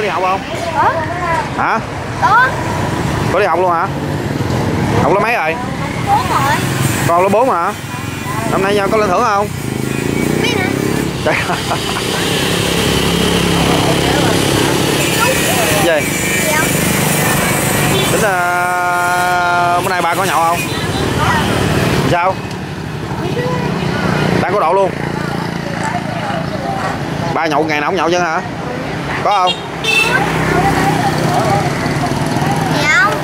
học không? Có. Hả? Có. Có đi học luôn hả? Học lớp mấy rồi? 4 rồi. Con lớp 4 hả? Năm nay có lên thưởng không? Biết nè. Gì? Dạ. Tính bữa nay ba có nhậu không? Sao? Ba có độ luôn. Ba nhậu ngày nào cũng nhậu chứ hả? Có không? Dạ không.